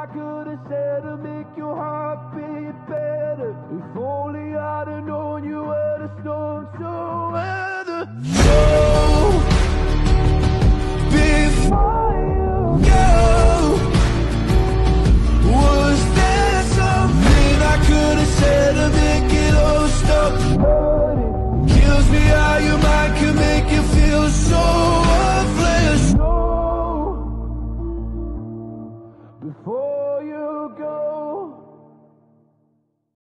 I could have said to make your heart beat better. If only I'd have known you were the storm so